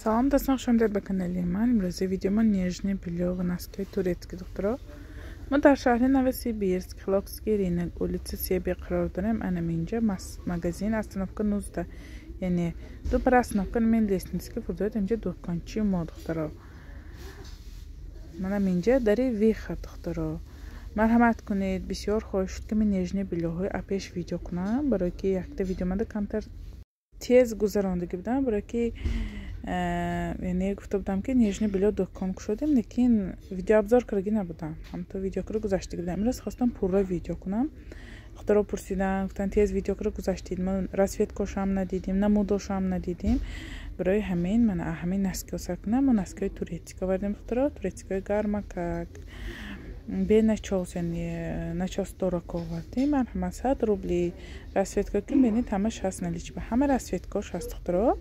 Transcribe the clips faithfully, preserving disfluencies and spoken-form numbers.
سلام دوستان، خوش آمدید به کانال من. امروز ویدیو ما نیژنی بلو و نسکای تورецکی دخترا. ما در شهر نوسیبیرسک خلوکسکی رینک ulica سیبی قرار داریم. انم اینجا مغازین остановка نوزده، یعنی دو پر остановка من лестницки продают اینجا دکانچی ما دخترا. منم اینجا داری ویخت دخترا. مرحمت کنید، بسیار خوش شد که من نیژنی بلوهای اپیش ویدیو کنم، برای که یک تا ویدیو من کمتر تیز گذراندگی بدم، برای که یعنی گفته بودم که نیژنی بلو دکان شدیم، لیکن ویدیو ابزار کردی نبودم، هم تو ویدیو کرد گذاشته بودم. امروز خواستم پورا ویدیو کنم. دخترها پرسیدن گفتن تیز ویدیو کرد گذاشتید، ما راسویتکاش هم ندیدیم، نموداش هم ندیدیم. برای همین من همین نسکی سر کنم و نسکی تورецکی آوردیم دخترها. تورецکی گرمک به نچاس، یعنی نچاس دورک آوردیم. من هم صد روبلی راسویتکا که بینید همش هست، نلیچ به همه راسویتکاش هست دخترها.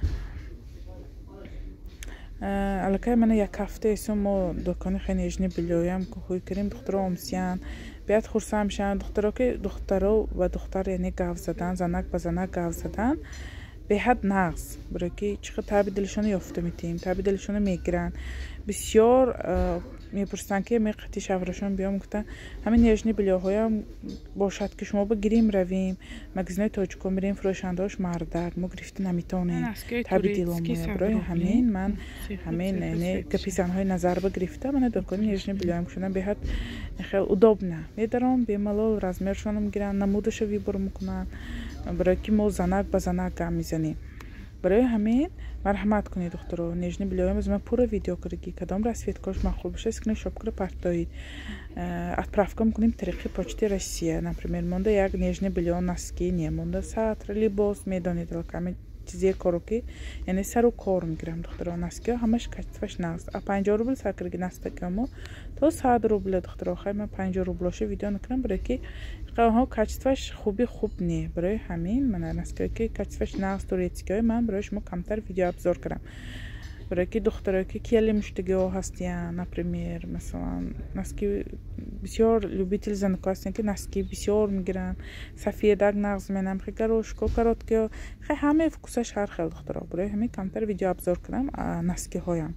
الکی من یک هفته ایسم ما دکانی خیلی نیژنی بلویم که خوی کریم دخترها امسیان بیاد خورسه میشن. دخترها که دخترها و دختر یعنی گاو زدن، زنک به زنک گاو زدن به حد نقص، برای که چقدر تابی دلشون یافته میتیم، تابی دلشون میگیرن. بسیار میپرسن که می قطعی شفرشون بیام، گفتن همین نیژنی بلوهایم باشد که شما بگیریم رویم مگزینای تاجیکو بریم فروشندهاش مردک ما گرفته نمیتونه تابی دیلمه. برای همین من همین یعنی کپیزنهای نظر بگرفته من دکانی نیژنی بلوهایم شدن به حد خیلی удобно میدارم، به ملال رزمرشون میگیرن، نمودش ویبر میکنن، برای که ما زنک به زنک گم میزنیم. برای همین مرحمت کنید دخترها. نیژنی بلویم از من پورا ویدیو کردی کدام راسویتکاش مخلوب بشه اسکنی شاپ کرد партоид отправка میکنیم طریق почты Россия. например монда як نیژنی بلو наски не монда сатр либос میدانید الکام چیزی کارو که یعنی سر و کار میگیرم دخترها. نسکی همش کچفش ناست پنجاه روبل سکرگی نستکمو تو صد روبل دخترها. خیلی من پنجاه روبلش ویدیو نکنم برای که ها کچفش خوبی خوب نی. برای همین من نسکی که کچفش ناست تورецکی من برای شما کمتر ویدیو ابزار کردم، برای که دخترها که کیلی مشتگی ها هستین. نپریمیر مثلا نسکی بسیار لوبیتل زنکا هستین که نسکی بسیار میگیرن، سفیدک نغز منم خیلی گروشکو کرد که خیلی همه فکوسش هر خیلی دخترها. برای همین کمتر ویدیو ابزار کردم نسکی هایم.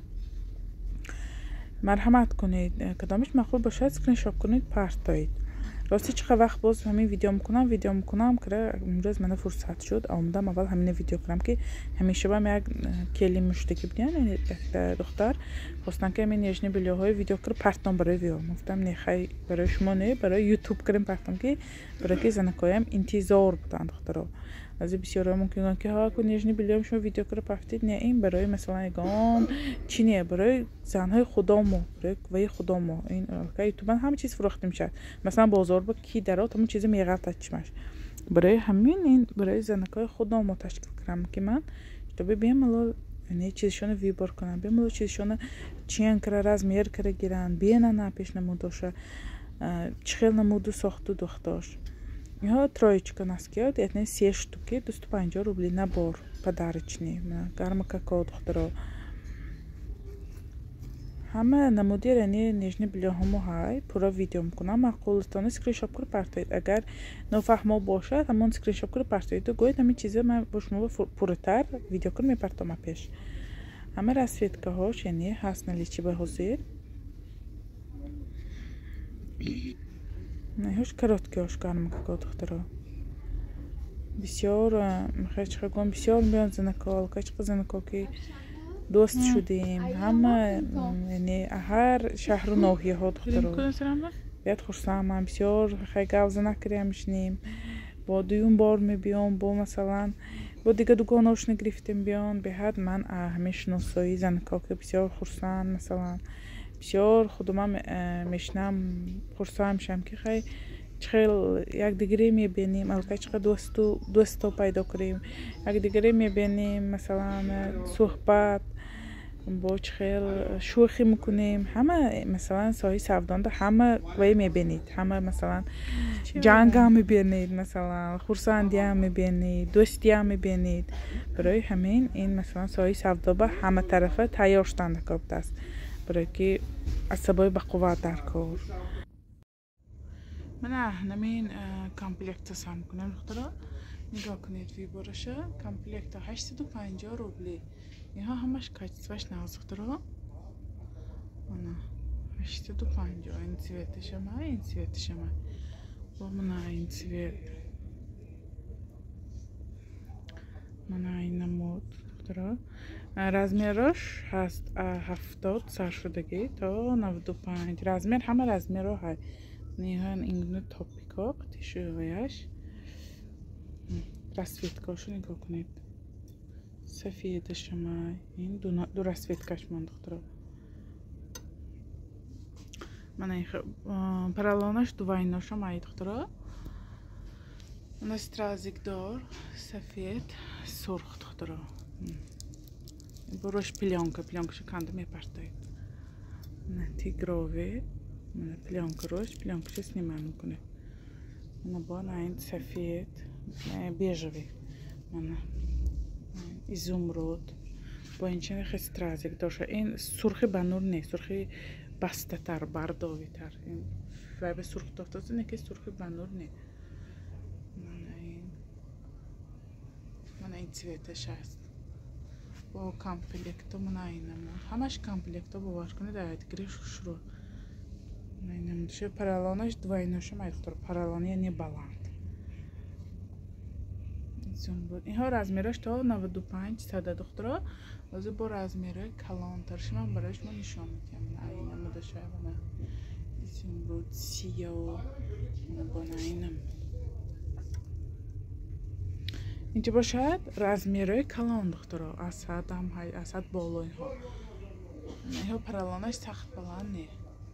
مرحمت کنید کدامش مخلوب باشه اسکرین شاپ کنید партоид. راستی چقدر وقت باز همین ویدیو میکنم ویدیو میکنم که امروز من فرصت شد آمدم اول همین ویدیو کردم که همیشه با من یک کلی مشتکی بدین. یعنی دختر خواستن که من نیژنی بلوهای ویدیو کرد پرتام برای ویدیو گفتم نه خیلی برای شما نه، برای یوتیوب کردم پرتام که برای که زنکایم انتظار بودن دخترها. از بسیار ممکنه که ها که نیژنی بلویم شما ویدیو کرد پرتید، نه این برای مثلا ایگان چینیه، برای زنهای خدامو، برای وی خدامو. این که یوتیوب همه چیز فروخته میشه، مثلا بازار با کی درات همون چیز میغلط چمش. برای همین این برای زنکای خدامو تشکیل کردم که من تو ببینم مال یعنی چیزشون ویبر کنم، ببینم چیزشون چین کرده از میر کرده گیرن بینا نه پیش نموداشه چخیل نمودو ساختو دختاش. یا троечка носки, это все штуки, двести пятьдесят рублей набор подарочный. Гарма какао дخترها. همه نمودی یعنی نیژنی بلوهامو های پورا ویدیو میکنم. معقولتانه اسکرین شاپ کرد партоид. اگر نفهمو باشه همون اسکرین شاپ کرد партоид گوید همین چیزا من با شما پورتر ویدیو کنم میپرتم پیش. همه راسویتکا هاش یعنی هست نلیچی به حاضر. نه هیچ کارات که هاش کارم که دخترها. بسیار میخواد چه گم بسیار میان زنکال که چه زنکال که دوست شدیم همه یعنی هر شهر و ناحیه ها دخترها. بیاد خورسام هم بسیار خیلی گاوزه نکریم میشنیم با دویم بار میبیام با مثلا با دیگه دوگاناش نگرفتیم بیان به حد من همیش نوسایی زنکال که بسیار خورسان مثلا بسیار خودم میشنم خورسان میشم که خیلی خیلی یک دیگری میبینیم البته چقدر دوستو دوستو پیدا کنیم، یک دیگری میبینیم مثلا صحبت با خیلی شوخی میکنیم. همه مثلا سایه سودانده همه وی میبینید، همه مثلا جنگ هم میبینید، مثلا خورسندی هم میبینید، دوستی هم میبینید. برای همین این مثلا سایه سودابه همه طرفه تیار شدن کابت است برای که عصبای به قوت در کار. من همین کامپلکت سام کنم دخترها. نگاه کنید وی برشه کامپلکت هشتصد و پنجاه روبلی اینها همش کачестваш نازктыро mana هشتصد و پنجاه این цветش ما این цветش ما با mana این цвет mana این مود دخترا размерش هست هفتاد سرشدگی تا نود و پنج размер همه размер رو های نیهان اینگونه توپیکا قطیشویش расцветкашу نگاه کنید سفید شما این دو, دو расцветкаш من دخترا من این параллонаш двойноша май духтуро у нас стразик дор сафед сурх духтуро борош пленка пленкаша канда мепартоид на тигрове на пленка рош пленкаша снимаем мекунед мана бо на ин сафед бежевый мана изумруд бо инчен хе стразик доша ин сурхи ба нур не сурхи بسته‌تر برداوی‌تر این و به سرخ دافتاز نه که سرخ بنور نه من این من این цветش هست با کامپلکت من اینم همش کامپلکت باور کنید داید گریش شروع من اینم دشه параллонаш двойноша май духтуро параллон یعنی بلند زنبور اینها размерش تا نود و پنج صد دخترا واسه با размерای کلانترش من برایش من نشون میدم اینم مدشه من زنبور سیاه من با اینم اینجا باشد размерای کلان دخترا اسد هم های اسد بالا اینها اینها параллонаш سخت بلند نه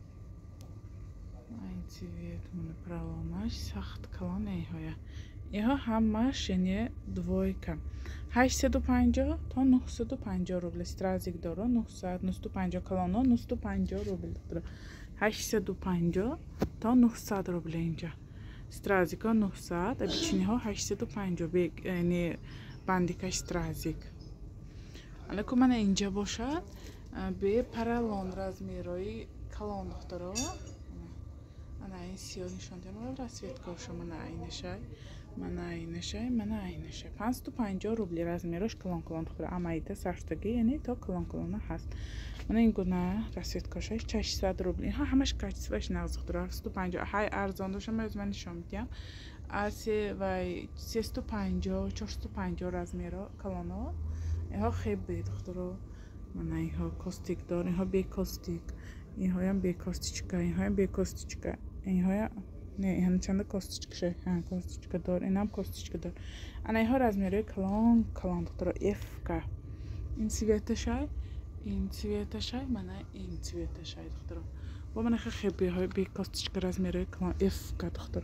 این цвет من параллонаш سخت کلان اینها اینها همش یعنی двойка هشتصد و پنجاه تا نهصد و پنجاه روبل стразик داره نهصد نهصد و پنجاه کلانو نهصد و پنجاه روبل داره هشتصد و پنجاه تا نهصد روبل اینجا стразика نهصد обычный ها هشتصد و پنجاه یعنی бандикаш стразик الان که من اینجا باشد به параллон размерой کلان داره من این سیاه نشان دادم расцветкашу من اینشه من اینشه من اینشه پانصد و پنجاه روبل размерش کلان کلان دختر اما ایده سرشتگی یعنی تا کلان کلانه هست من این گونه расцветкашش ششصد روبل اینها همش качестваш نغز دختر هفتصد و پنجاه های ارزان داشتم از من نشان میدم از و سیصد و پنجاه چهارصد و پنجاه размера کلانو اینها خیلی دختر من اینها کاستیک دار اینها بی کاستیک اینها هم بی کاستیچکا اینها هم بی کاستیچکا اینها نه این چند کاستیچکشه ها کاستیچکا دار اینم کاستیچکا دار انا اینها размерای کلان کلان دختر اف کا این цветашай این цветашай من این цветашай دختر با من خیلی های بی کاستیچکا размерای کلان اف کا دختر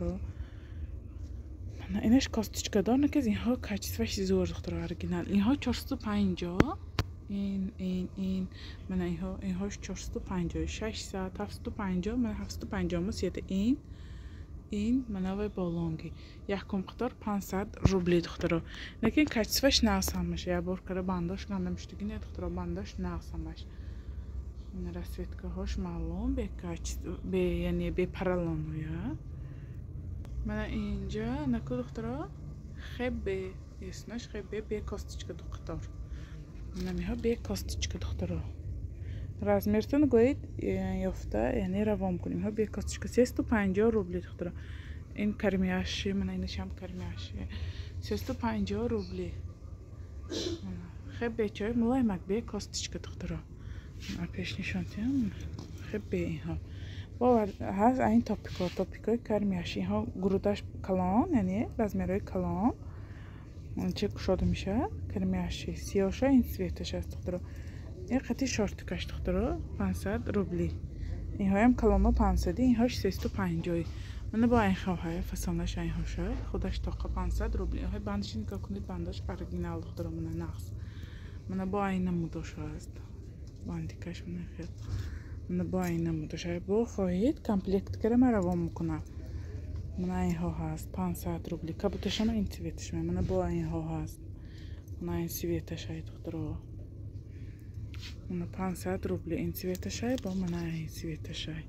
من اینش کاستیچکا دار نه که اینها качестваш زور دختر اورигинال اینها چهارصد و پنجاه این این این من اینها اینهاش چهارصد و پنجاه ششصد هفتصد و پنجاه من هفتصد و پنجاه مسیت این این منوی بالونگی یک کم قطار پانصد روبلی دخترا لیکن کачестваш نقص همش یا بار کره بانداش گندم شدگی نه دخترا بانداش نقص همش این расцветка هاش معلوم به کачество به یعنی به параллон یا من اینجا نکو دخترا خیلی اسمش خیلی به کاستیچکا دختر نمیها به کاستیچکا دخترا размертон گوید یافته یعنی روام کنیم ها به کاستیچکا سیصد و پنجاه روبلی دخترا این کرمیاشی من اینش هم کرمیاشی سیصد و پنجاه روبلی خیلی بچه ملایم به کاستیچکا دخترا پیش نشان تیم خیلی اینها با هست این توپیکا توپیکای کرمیاشی ها گروداش کلان یعنی размерای کلان چه شده میشه کرمیاشی سیاشه این цветش است دخترا این قطعی شورتکش دخترا پانصد روبلی این هایم کلانو پانصدی این هاش سیصد و پنجاه من با این خواهی فسانش این هاشه خودش تاقه پانصد روبلی این های بندش نگاه کنید بندش اورигинال دخترا من نقص من با این نمودش هست بندیکش من خیلی من با این نمودش های با خواهید کامپلیکت کرم روام میکنم من این ها هست پانصد روبلی کبوتش هم این цветش من با این ها هست من این цветش های دخترا من پانصد روبلی این цветашай با من این цветашай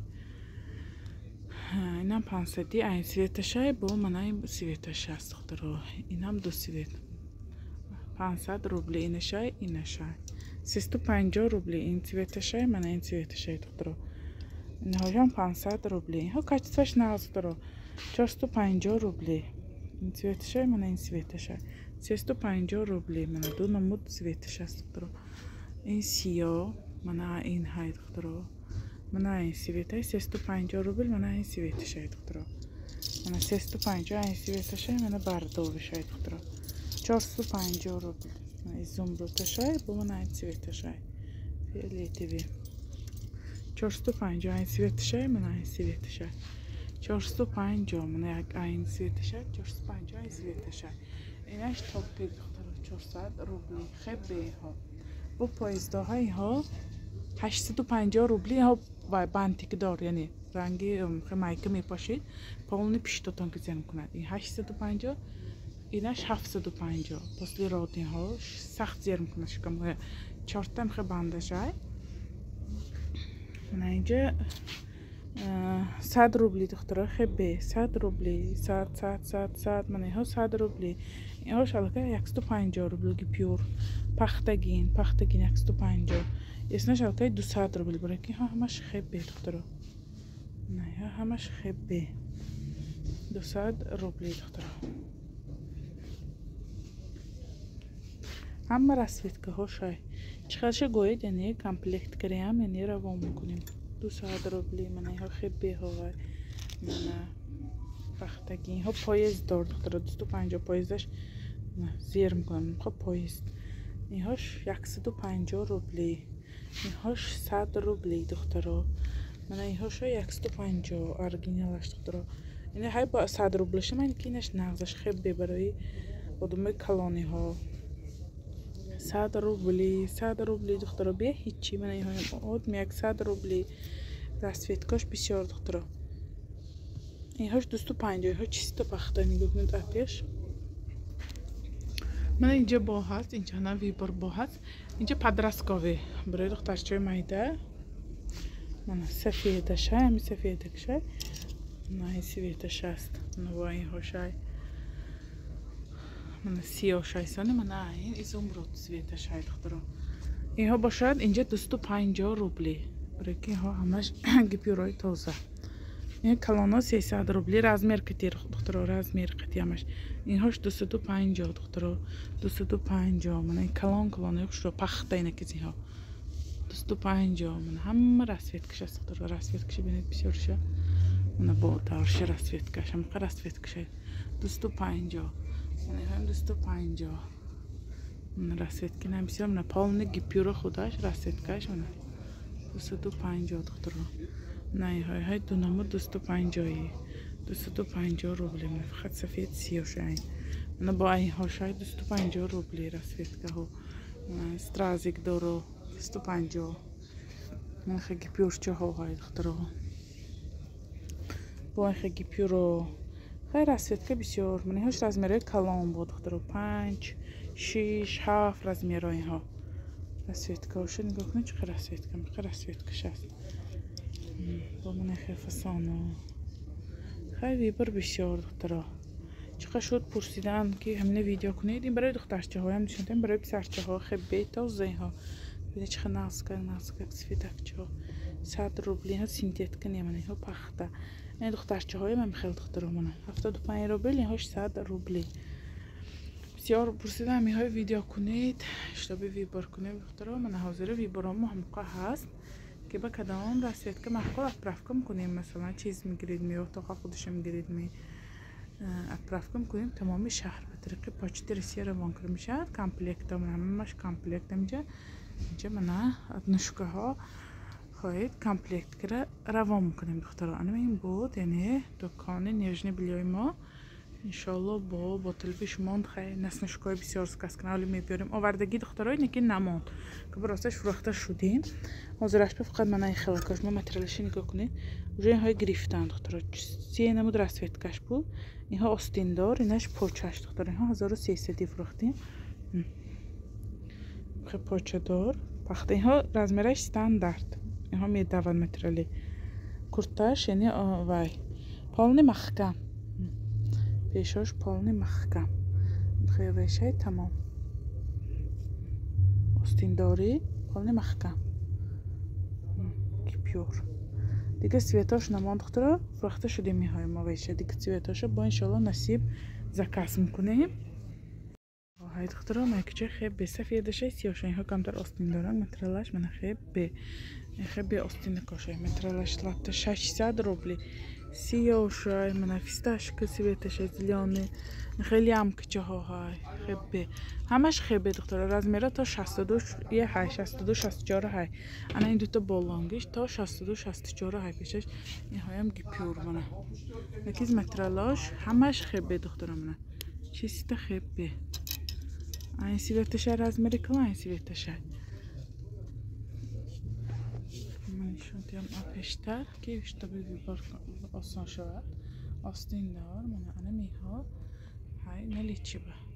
اینم پانصدی این цветашай با من این цветашай است دخترا اینم دو цвет پانصد روبلی اینشای اینشای سیست و پنجاه روبلی این цветашай من این цветашай دخترو نهایان پانصد روبلی ها качествош нағз духтаро چهارصد و پنجاه روبلی این цветашай من این цветашай سیست و پنجاه روبلی من دو نمود цветаш аст духтаро این سیاه من این های دخترو من این цветашай سیست و پنجاه روبل من این цветашай دخترو من سیست و پنجاه این цветашай من бардовишай دخترو چهارصد و پنجاه روبل من изумрудашай бу من این цветашай фиолетовый چهارصد و پنجاه این цветашай من این цветашай چهارصد و پنجاه من این цветашай چهارصد و پنجاه این цветашай اینش توپی دخترو چهارصد روبلی خیلی ها بو پایزداهای ها هشتصد و پنجاه روبلی ها бантик дор یعنی رنگی مایکه میپاشید полный пиштотон که زن کند این هشتصد و پنجاه اینش هفتصد و پنجاه после родни ها سخت زیر میکنه شکم چهارتم خیلی بندشای من اینجا صد روبلی دخترها خیلی صد روبلی صد صد صد صد من اینها صد روبلی اینها شالکه صد و پنجاه روبلی پیور پختگین پختگین صد و پنجاه اسمش شالکه دویست روبلی برای که ها همش خیلی دخترها نه ها همش خیلی دویست روبلی دخترها همه رسوید که هاشای چقدرش گوید یعنی کامپلکت کریم یعنی روان میکنیم دویست روبلی من اینها خیلی های من پختگی اینها پایز دار دخترها دویست و پنجاه پایزش زیر میکنم خب پایز اینهاش صد و پنجاه روبلی اینهاش صد روبلی دخترها من اینهاش صد و پنجاه ارگینالش دخترها یعنی های با صد روبلیش من که اینش نغزش خیلی برای بدون کلانی ها صد روبلی صد روبلی دخترها بیا هیچی من اینها آد می صد روبلی رسویتکاش بسیار دخترها اینهاش دویست و پنجاه ها چیستا پخته نگاه کنید اپیش من اینجا با هست اینجا نه ویبر با هست اینجا پدرسکاوی برای دخترچه مایده من سفیده شای همی سفیده کشای نه این سفیده شست نوا این هاشای من سیاه شایسانه من این ایزومرود سفیده شای دخترها اینها باشد اینجا دویست و پنجاه روبلی برای که ها همش گپیورای تازه این کلانا سیصد روبلی رزمیر کتی دخترها رزمیر کتی همش اینهاش دویست و پنجاه دخترها دویست و پنجاه من این کلان کلانه خوش رو پخته اینه کسی ها دویست و پنجاه من همه رسویت کش است دخترها رسویت کش بینید بسیار شه من با دارش رسویت کش همه رسویت کشه دویست و پنجاه من هم دویست و پنجاه من رسویت کنم بسیار من پالونه گیپیور خودش رسویت کش من دویست و پنجاه دخترها نه های های دو نمود دویست و پنجاهی دویست و پنجاه روبلی من فقط سفید سیاه شاید من با این هاشای دویست و پنجاه روبلی رسویت که ها استرازیک دارو دویست و پنجاه من خیلی پیورچه ها های دخترها با این خیلی پیورو خیلی رسویت که بسیار من هاش رزمیره کلان بود دخترها پنج شیش هفت رزمیره این ها رسویت که هاشو نگاه کنید چقدر رسویت که خیلی رسویت که شست با من خیلی فسانو خیلی بر بسیار دخترها چقدر شد پرسیدن که همینه ویدیو کنید این برای دخترچه های هم نشوندم برای پسرچه ها خیلی بیت و زی ها ببینید چقدر ناز کرد ناز کرد سفیدکچه ها صد روبلی ها سینتیت کنیم من ها پخته این دخترچه های من خیلی دخترها من هفتاد و پنج روبلی هاش صد روبلی بسیار پرسیدن همی های ویدیو کنید اشتباه ویبر کنید دخترها من حاضر ویبرامو هم هست که با کدام رسید که محکول اپرافکم کنیم مثلا چیز میگیرید می اتاق خودش میگیرید می اپرافکم کنیم تمامی شهر به طریق پاچتی رسیه روان کرده میشه کامپلکت من همش کامپلکت میشه اینجا من نشکه ها خواهید کامپلکت کرده روان میکنیم دخترها انا این بود یعنی دکان نیجنی بلیای ما انشالله با بطل پیش ماند خیلی نسنشکای بسیار سکس کنه حالی میبیاریم آوردگی دخترهای نکی نماند که براستش فروخته شدیم حاضرش به فقط من این خلقاش ما متریالشی نگاه کنید اونجا این های گریفتن دخترها سیه نمود رسویت کش بود این ها آستین دار اینش پوچهش دختر این ها هزار و سیصدی فروختیم خیلی پوچه دار پخته این ها رزمیرش ستاندارد این ها میدون متریالی کرتاش یعنی وای پالنی محکم پیشاش پالنی محکم خیلی ویشه تمام آستین داری خالني محكم پیور دیگه سویتاش نمان دخترا فروخته شده میهای ما ویشه دیگه سویتاش با انشالله نصیب زکاس میکنیم های دخترا مکچه خیلی به سفیدشه سیاشه ها کم در آستین دارن مترلاش من خیلی به خیلی به آستین کاشه مترلاش لابت ششصد روبلی سیاشه من فیستاش که سویتاش زلیانه خیلی هم کچه ها های خیلی همش خیلی دخترا رزمیره تا شصت و دو یه های شصت و دو شصت و چهار های انا این دوتا بولانگیش تا شصت و دو شصت و چهار های پیشش این های هم گیپیور منه یکیز مترلاش همش خیلی دخترا منه چیزی تا خیلی این سویتاش رزمیره کلا این سویتاش من نشون دیم آپشتر که بیشتر بیبار آسان شود آستین دار من انا میها های نلیچی به